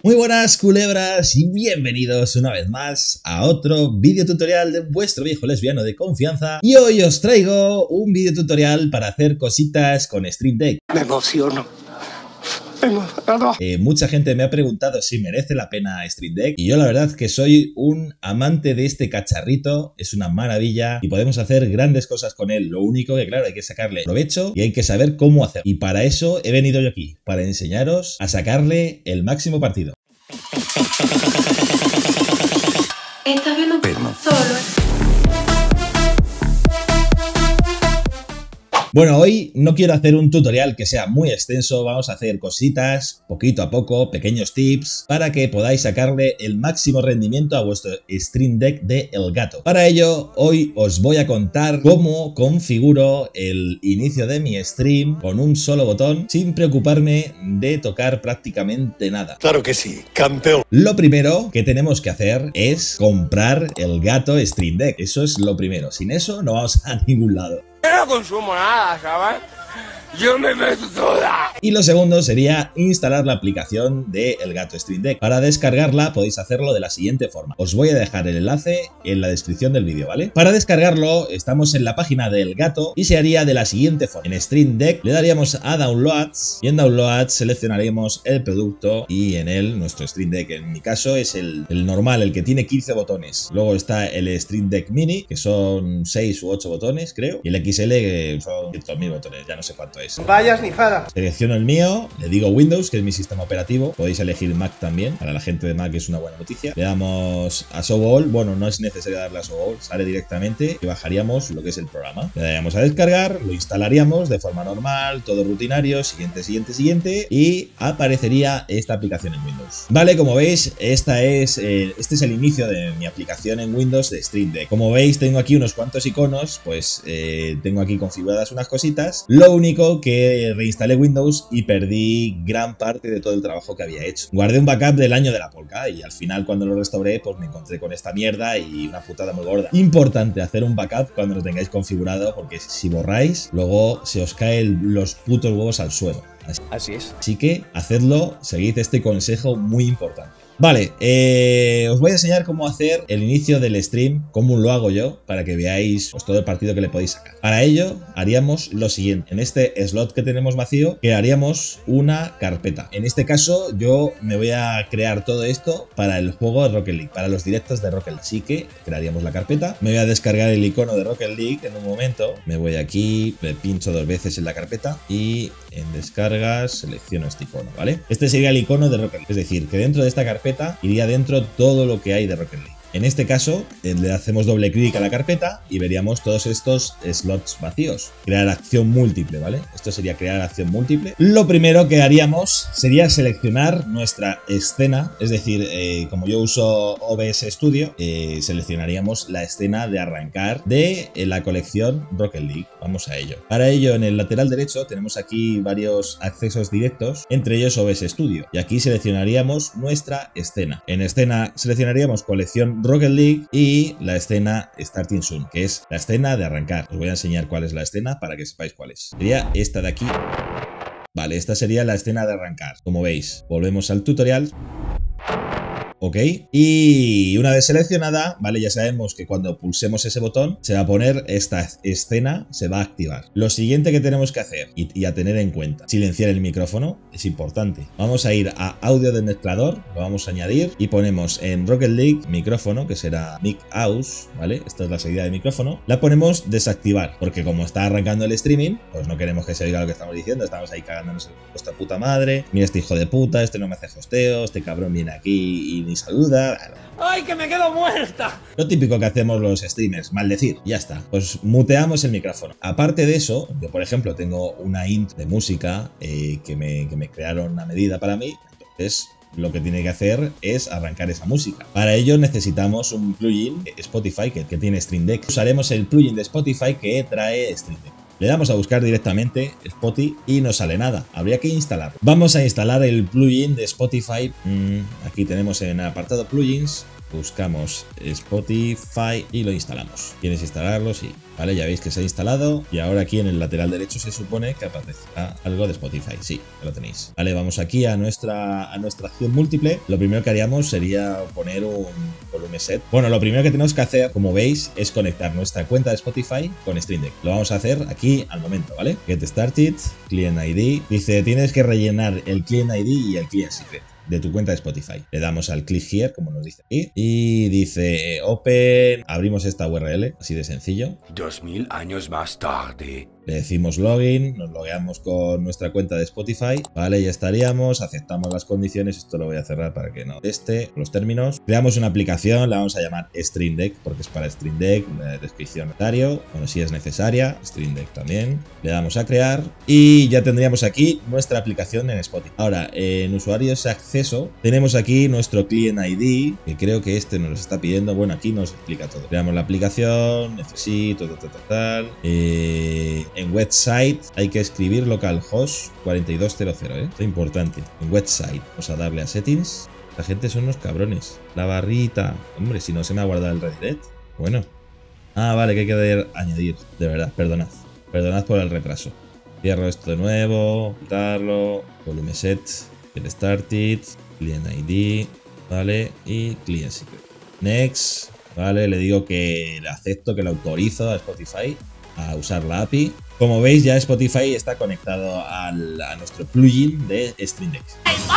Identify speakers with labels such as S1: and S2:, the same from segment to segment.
S1: Muy buenas culebras y bienvenidos una vez más a otro vídeo tutorial de vuestro viejo lesbiano de confianza. Y hoy os traigo un vídeo tutorial para hacer cositas con Stream Deck.
S2: Me emociono.
S1: Mucha gente me ha preguntado si merece la pena Stream Deck y yo la verdad que soy un amante de este cacharrito, es una maravilla y podemos hacer grandes cosas con él. Lo único que claro hay que sacarle provecho y hay que saber cómo hacerlo. Y para eso he venido yo aquí, para enseñaros a sacarle el máximo partido.
S3: Estás viendo solo.
S1: Bueno, hoy no quiero hacer un tutorial que sea muy extenso, vamos a hacer cositas poquito a poco, pequeños tips, para que podáis sacarle el máximo rendimiento a vuestro Stream Deck de Elgato. Para ello, hoy os voy a contar cómo configuro el inicio de mi stream con un solo botón, sin preocuparme de tocar prácticamente nada.
S2: Claro que sí, campeón.
S1: Lo primero que tenemos que hacer es comprar Elgato Stream Deck, eso es lo primero, sin eso no vamos a ningún lado.
S2: Yo no consumo nada, ¿sabes? Yo me meto toda.
S1: Y lo segundo sería instalar la aplicación de Elgato Stream Deck. Para descargarla podéis hacerlo de la siguiente forma. Os voy a dejar el enlace en la descripción del vídeo, ¿vale? Para descargarlo estamos en la página de Elgato y se haría de la siguiente forma. En Stream Deck le daríamos a Downloads y en Downloads seleccionaríamos el producto y en él nuestro Stream Deck. En mi caso es el normal, el que tiene 15 botones. Luego está el Stream Deck Mini, que son 6 u 8 botones, creo. Y el XL, que son 100.000 botones, ya no sé cuánto es.
S2: Vayas ni fadas.
S1: Selecciono el mío, le digo Windows, que es mi sistema operativo. Podéis elegir Mac también, para la gente de Mac es una buena noticia. Le damos a Show All, bueno, no es necesario darle a Show All, sale directamente y bajaríamos lo que es el programa. Le daríamos a descargar, lo instalaríamos de forma normal, todo rutinario, siguiente, y aparecería esta aplicación en Windows. Vale, como veis, este es el inicio de mi aplicación en Windows de Stream Deck. Como veis, tengo aquí unos cuantos iconos, pues tengo aquí configuradas unas cositas. Lo único que reinstalé Windows y perdí gran parte de todo el trabajo que había hecho. Guardé un backup del año de la Polka y al final cuando lo restauré pues me encontré con esta mierda y una putada muy gorda. Importante hacer un backup cuando lo tengáis configurado porque si borráis luego se os caen los putos huevos al suelo.
S2: Así es.
S1: Así que hacedlo, seguid este consejo muy importante. Vale, os voy a enseñar cómo hacer el inicio del stream, cómo lo hago yo, para que veáis pues, todo el partido que le podéis sacar. Para ello, haríamos lo siguiente. En este slot que tenemos vacío, crearíamos una carpeta. En este caso, yo me voy a crear todo esto para el juego de Rocket League, para los directos de Rocket League. Así que crearíamos la carpeta. Me voy a descargar el icono de Rocket League en un momento. Me voy aquí, le pincho 2 veces en la carpeta y en descargas selecciono este icono, ¿vale? Este sería el icono de Rocket League. Es decir, que dentro de esta carpeta iría dentro todo lo que hay de Rocket League. En este caso, le hacemos doble clic a la carpeta y veríamos todos estos slots vacíos. Crear acción múltiple, ¿vale? Esto sería crear acción múltiple. Lo primero que haríamos sería seleccionar nuestra escena, es decir, como yo uso OBS Studio, seleccionaríamos la escena de arrancar de la colección Rocket League. Vamos a ello. Para ello, en el lateral derecho tenemos aquí varios accesos directos, entre ellos OBS Studio. Y aquí seleccionaríamos nuestra escena. En escena seleccionaríamos colección Rocket League y la escena Starting Soon, que es la escena de arrancar. Os voy a enseñar cuál es la escena para que sepáis cuál es. Sería esta de aquí. Vale, esta sería la escena de arrancar. Como veis, volvemos al tutorial. Ok, y una vez seleccionada, vale, ya sabemos que cuando pulsemos ese botón se va a poner esta escena, se va a activar. Lo siguiente que tenemos que hacer y a tener en cuenta, silenciar el micrófono es importante. Vamos a ir a audio del mezclador, lo vamos a añadir y ponemos en Rocket League micrófono, que será Mic Aus, ¿vale? Esta es la salida de micrófono. La ponemos desactivar, porque como está arrancando el streaming, pues no queremos que se oiga lo que estamos diciendo, estamos ahí cagándonos en nuestra puta madre. Mira este hijo de puta, este no me hace hosteo, este cabrón viene aquí y ni saluda.
S2: ¡Ay, que me quedo muerta!
S1: Lo típico que hacemos los streamers, maldecir, ya está. Pues muteamos el micrófono. Aparte de eso, yo por ejemplo tengo una int de música que me crearon a medida para mí, entonces lo que tiene que hacer es arrancar esa música. Para ello necesitamos un plugin de Spotify que tiene Stream Deck. Usaremos el plugin de Spotify que trae Stream Deck. Le damos a buscar directamente Spotify y no sale nada, habría que instalarlo. Vamos a instalar el plugin de Spotify, aquí tenemos en el apartado plugins, buscamos Spotify y lo instalamos. ¿Quieres instalarlo? Sí. Vale, ya veis que se ha instalado y ahora aquí en el lateral derecho se supone que aparecerá algo de Spotify. Sí, ya lo tenéis. Vale, vamos aquí a nuestra acción múltiple. Lo primero que haríamos sería poner un volumen set. Bueno, lo primero que tenemos que hacer, como veis, es conectar nuestra cuenta de Spotify con Stream Deck. Lo vamos a hacer aquí al momento, ¿vale? Get started, client ID. Dice, tienes que rellenar el client ID y el client secret de tu cuenta de Spotify. Le damos al click here, como nos dice aquí, y dice open, abrimos esta URL, así de sencillo.
S4: 2000 años más tarde.
S1: Le decimos login, nos logueamos con nuestra cuenta de Spotify, vale, ya estaríamos, aceptamos las condiciones, esto lo voy a cerrar para que no los términos. Creamos una aplicación, la vamos a llamar Stream Deck, porque es para Stream Deck, descripción necesario, bueno, si es necesaria, Stream Deck también. Le damos a crear y ya tendríamos aquí nuestra aplicación en Spotify. Ahora, en usuarios acceso, tenemos aquí nuestro client ID, que creo que este nos lo está pidiendo, bueno, aquí nos explica todo. Creamos la aplicación, necesito, tal. En website hay que escribir localhost 4200, es importante. En website, vamos a darle a settings. La gente son unos cabrones. La barrita, hombre, si no se me ha guardado el redirect. Bueno. Ah, vale, que hay que añadir. De verdad, perdonad. Perdonad por el retraso. Cierro esto de nuevo, quitarlo, volume set, get started, client ID, vale, y client secret. Next, vale, le digo que le acepto, que le autorizo a Spotify a usar la API. Como veis, ya Spotify está conectado a nuestro plugin de Stream Deck.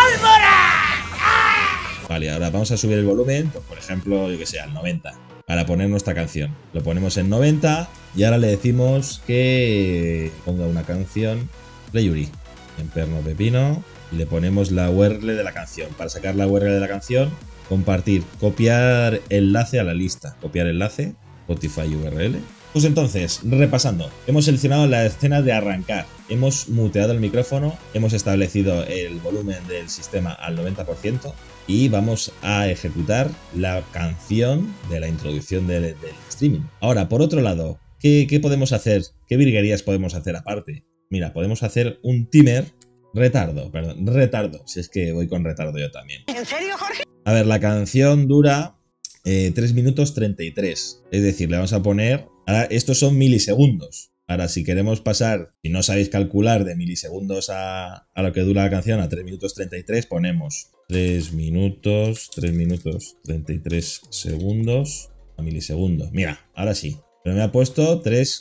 S1: Vale, ahora vamos a subir el volumen, pues, por ejemplo, yo que sé, al 90, para poner nuestra canción. Lo ponemos en 90 y ahora le decimos que ponga una canción, Playuri, en perno pepino, y le ponemos la URL de la canción. Para sacar la URL de la canción, compartir, copiar enlace a la lista, copiar enlace, Spotify URL. Pues entonces, repasando, hemos seleccionado la escena de arrancar, hemos muteado el micrófono, hemos establecido el volumen del sistema al 90% y vamos a ejecutar la canción de la introducción del streaming. Ahora, por otro lado, ¿qué podemos hacer? ¿Qué virguerías podemos hacer aparte? Mira, podemos hacer un timer retardo, si es que voy con retardo yo también.
S5: ¿En serio, Jorge?
S1: A ver, la canción dura 3 minutos 33, es decir, le vamos a poner... Ahora, estos son milisegundos. Ahora, si queremos pasar, si no sabéis calcular de milisegundos a lo que dura la canción, a 3 minutos 33, ponemos 3 minutos 33 segundos a milisegundos. Mira, ahora sí. Pero me ha puesto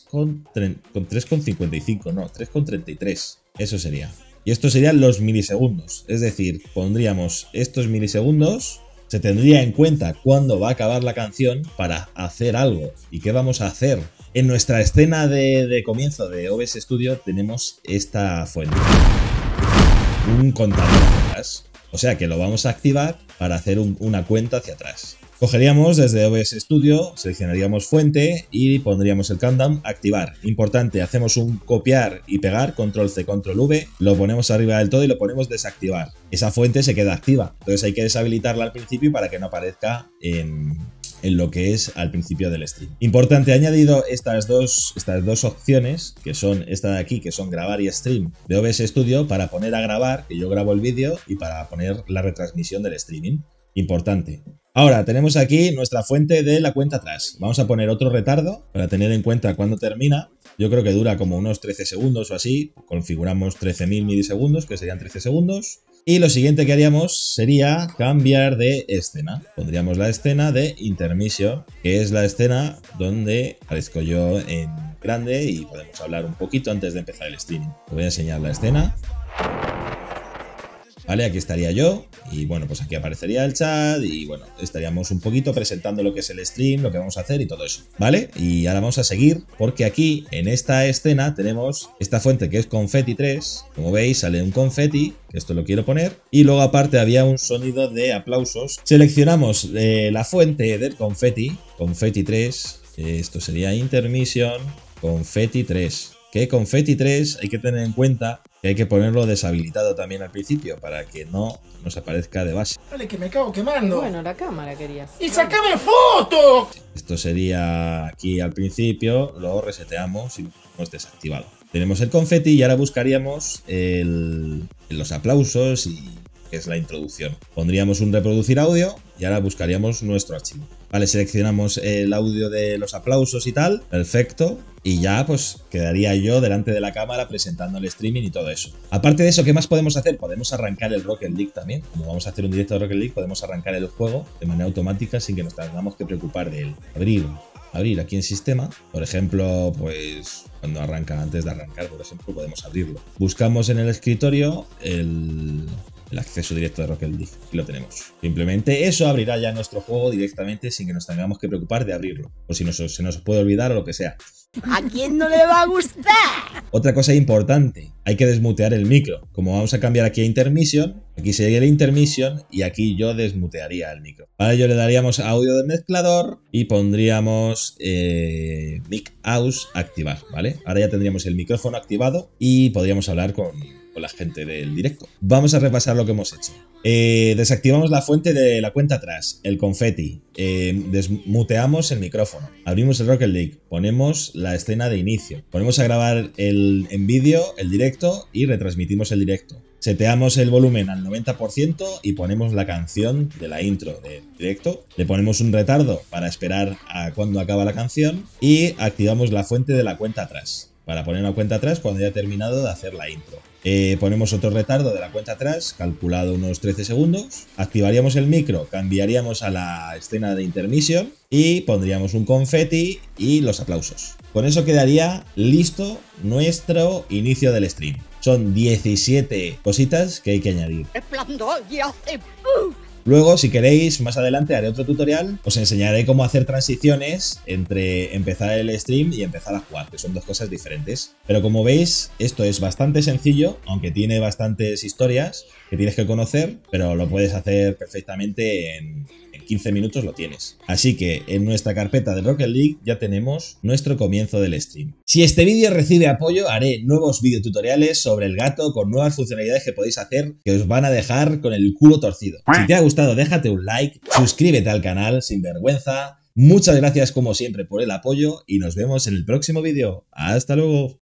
S1: 3,55, no, 3,33. Eso sería. Y estos serían los milisegundos. Es decir, pondríamos estos milisegundos... Se tendría en cuenta cuándo va a acabar la canción para hacer algo. ¿Y qué vamos a hacer? En nuestra escena de comienzo de OBS Studio tenemos esta fuente. Un contador hacia atrás. O sea que lo vamos a activar para hacer una cuenta hacia atrás. Cogeríamos desde OBS Studio, seleccionaríamos fuente y pondríamos el countdown activar. Importante, hacemos un copiar y pegar, control C, control V, lo ponemos arriba del todo y lo ponemos desactivar. Esa fuente se queda activa, entonces hay que deshabilitarla al principio para que no aparezca en lo que es al principio del stream. Importante, he añadido estas dos opciones, que son esta de aquí, que son grabar y stream de OBS Studio, para poner a grabar, que yo grabo el vídeo, y para poner la retransmisión del streaming. Importante. Ahora tenemos aquí nuestra fuente de la cuenta atrás. Vamos a poner otro retardo para tener en cuenta cuándo termina. Yo creo que dura como unos 13 segundos o así. Configuramos 13.000 milisegundos, que serían 13 segundos. Y lo siguiente que haríamos sería cambiar de escena. Pondríamos la escena de intermission, que es la escena donde aparezco yo en grande y podemos hablar un poquito antes de empezar el streaming. Os voy a enseñar la escena. Vale, aquí estaría yo y bueno, pues aquí aparecería el chat y bueno, estaríamos un poquito presentando lo que es el stream, lo que vamos a hacer y todo eso, ¿vale? Y ahora vamos a seguir porque aquí en esta escena tenemos esta fuente que es confetti 3, como veis sale un confetti, que esto lo quiero poner, y luego aparte había un sonido de aplausos. Seleccionamos la fuente del confetti 3, esto sería intermission, confetti 3. Que confetti 3 hay que tener en cuenta que hay que ponerlo deshabilitado también al principio para que no nos aparezca de base.
S5: Dale, que me cago quemando.
S6: Bueno, la cámara querías.
S5: ¡Y sacame foto!
S1: Esto sería aquí al principio, lo reseteamos y lo ponemos desactivado. Tenemos el confetti y ahora buscaríamos los aplausos y que es la introducción. Pondríamos un reproducir audio y ahora buscaríamos nuestro archivo. Vale, seleccionamos el audio de los aplausos y tal, perfecto, y ya pues quedaría yo delante de la cámara presentando el streaming y todo eso. Aparte de eso, ¿qué más podemos hacer? Podemos arrancar el Rocket League también. Como vamos a hacer un directo de Rocket League, podemos arrancar el juego de manera automática sin que nos tengamos que preocupar de él. Abrir aquí en sistema, por ejemplo, pues cuando arranca, antes de arrancar, por ejemplo, podemos abrirlo. Buscamos en el escritorio el acceso directo de Rocket League. Aquí lo tenemos. Simplemente eso abrirá ya nuestro juego directamente sin que nos tengamos que preocupar de abrirlo. O si se nos puede olvidar o lo que sea.
S6: ¿A quién no le va a gustar?
S1: Otra cosa importante, hay que desmutear el micro. Como vamos a cambiar aquí a Intermission, aquí sería el Intermission y aquí yo desmutearía el micro. Para ello le daríamos a audio del mezclador y pondríamos Mic Aus activar, ¿vale? Ahora ya tendríamos el micrófono activado y podríamos hablar con la gente del directo. Vamos a repasar lo que hemos hecho. Desactivamos la fuente de la cuenta atrás, el confeti, desmuteamos el micrófono, abrimos el Rocket League, ponemos la escena de inicio, ponemos a grabar en vídeo el directo y retransmitimos el directo. Seteamos el volumen al 90% y ponemos la canción de la intro del directo. Le ponemos un retardo para esperar a cuando acaba la canción y activamos la fuente de la cuenta atrás para poner una cuenta atrás cuando haya terminado de hacer la intro. Ponemos otro retardo de la cuenta atrás, calculado unos 13 segundos. Activaríamos el micro, cambiaríamos a la escena de intermission y pondríamos un confeti y los aplausos. Con eso quedaría listo nuestro inicio del stream. Son 17 cositas que hay que añadir. Luego, si queréis, más adelante haré otro tutorial, os enseñaré cómo hacer transiciones entre empezar el stream y empezar a jugar, que son dos cosas diferentes. Pero como veis, esto es bastante sencillo, aunque tiene bastantes historias que tienes que conocer, pero lo puedes hacer perfectamente en 15 minutos lo tienes. Así que en nuestra carpeta de Rocket League ya tenemos nuestro comienzo del stream. Si este vídeo recibe apoyo, haré nuevos videotutoriales sobre el gato con nuevas funcionalidades que podéis hacer que os van a dejar con el culo torcido. Si te ha gustado, déjate un like, suscríbete al canal sin vergüenza. Muchas gracias como siempre por el apoyo y nos vemos en el próximo vídeo. ¡Hasta luego!